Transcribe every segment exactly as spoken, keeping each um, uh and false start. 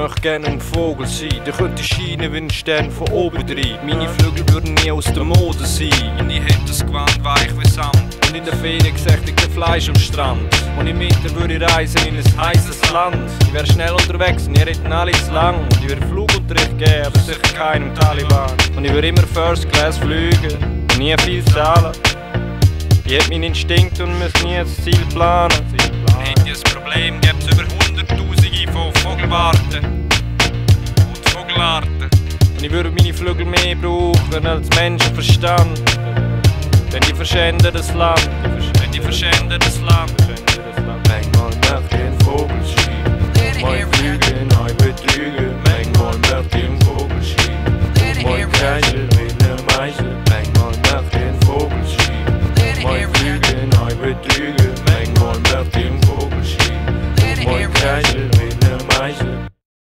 möchte gerne ein Vogel sein, der könnte scheinen wie ein Stern von oben rein. Meine Flügel würden nie aus der Mode sein. Meine Hände das Gewand weich wie Sand. Und in der Ferien gesättigte Fleisch am Strand. Und im Winter würde ich reisen in ein heißes Land. Ich wäre schnell unterwegs und ihr hätten alle zu lang. Und ich würde Flugunterricht geben, aber sicher keinem Taliban. Und ich würde immer First Class fliegen und nie viel zahlen. Ich hätte meinen Instinkt und müsste nie das Ziel planen. Hätte ich ein Problem, gäbe es über hunderttausende von Vogelwarten und Vogelarten. Und ich würde meine Flügel mehr brauchen als Menschenverstand. Denn die verschänden das Land, denn die verschänden das Land. Manchmal möchte ich einen Vogel schieben, mal fliegen, neu betrügen. Manchmal möchte ich einen Vogel schieben, mal kreischen wie eine Meise. Manchmal möchte ich einen Vogel schieben, mal fliegen, neu betrügen. Manchmal möchte ich einen Vogel schieben, mal kreischen wie eine Meise.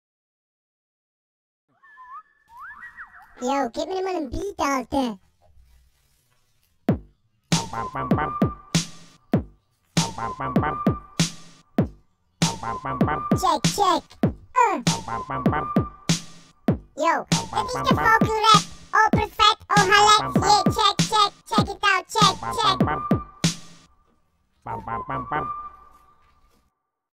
Yo, gib mir mal einen Beat, Alter. Bam, bam, bam. Bam, bam, bam. Bam, bam, bam. Check, check. Uh. Bam, bam, bam. Yo, dat is de vogelrap. Oh, perfect. Oh, halek. Yeah, check, check. Check it out. Check, check. Bam, bam, bam. Bam, bam, bam.